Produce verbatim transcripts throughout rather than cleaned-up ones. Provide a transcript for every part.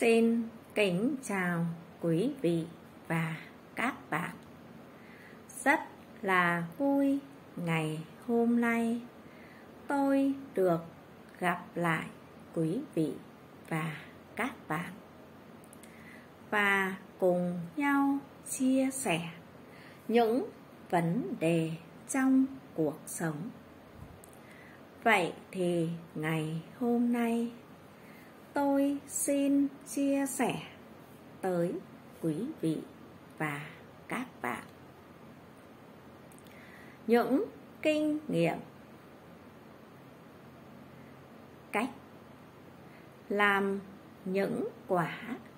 Xin kính chào quý vị và các bạn. Rất là vui ngày hôm nay tôi được gặp lại quý vị và các bạn và cùng nhau chia sẻ những vấn đề trong cuộc sống. Vậy thì ngày hôm nay tôi xin chia sẻ tới quý vị và các bạn những kinh nghiệm cách làm những quả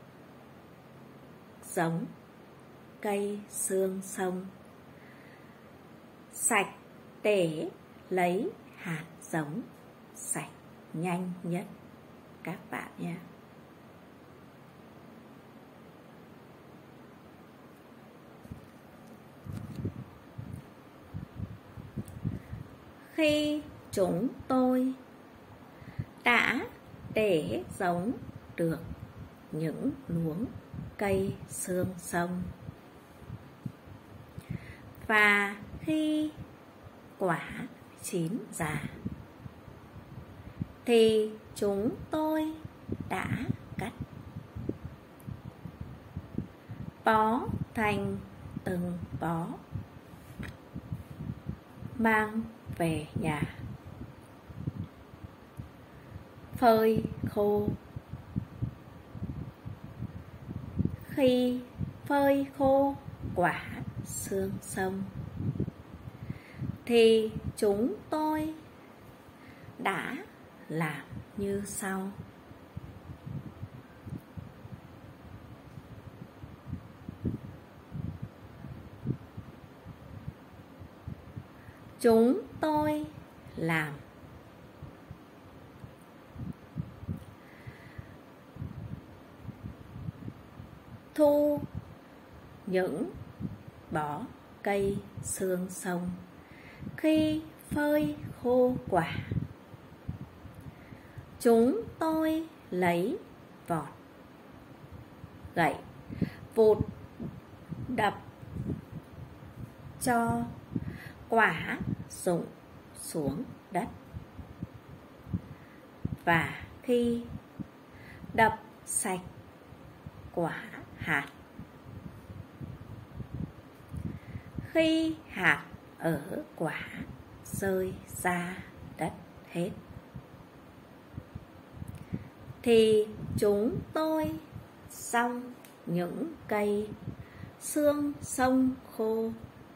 giống cây xương sông sạch để lấy hạt giống sạch nhanh nhất các bạn nhé. Khi chúng tôi đã để giống được những luống cây xương sông và khi quả chín già thì chúng tôi đã cắt bó thành từng bó mang về nhà phơi khô. Khi phơi khô quả xương sông thì chúng tôi đã làm như sau. Chúng tôi làm thu những bó cây xương sông khi phơi khô quả. Chúng tôi lấy vọt gậy vụt đập cho quả rụng xuống đất và khi đập sạch quả hạt, khi hạt ở quả rơi ra đất hết thì chúng tôi xong những cây xương sông khô,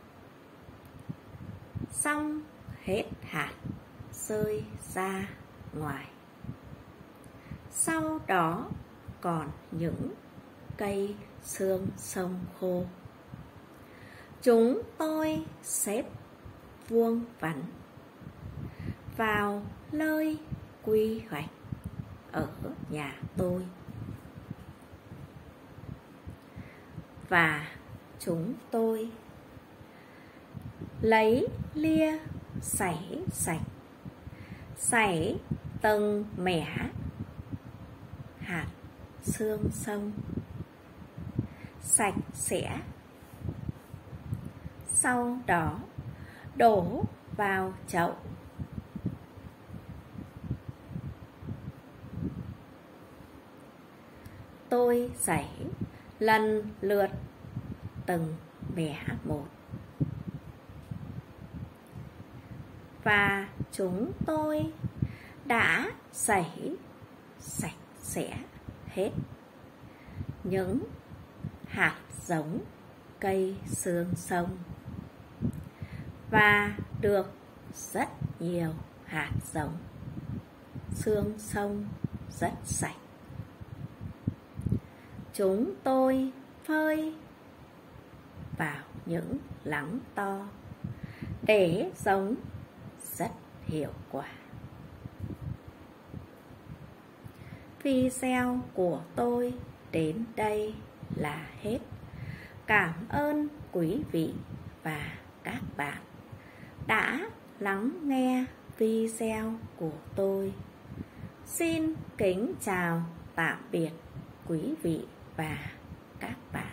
xong hết hạt rơi ra ngoài. Sau đó còn những cây xương sông khô chúng tôi xếp vuông vắn vào nơi quy hoạch ở nhà tôi và chúng tôi lấy lia sảy sạch sảy từng mẻ hạt xương sông sạch sẽ, sau đó đổ vào chậu. Tôi sảy lần lượt từng mẻ một và chúng tôi đã sảy sạch sẽ hết những hạt giống cây xương sông và được rất nhiều hạt giống xương sông rất sạch. Chúng tôi phơi vào những lắng to để giống rất hiệu quả. Video của tôi đến đây là hết. Cảm ơn quý vị và các bạn đã lắng nghe video của tôi. Xin kính chào tạm biệt quý vị và các bạn.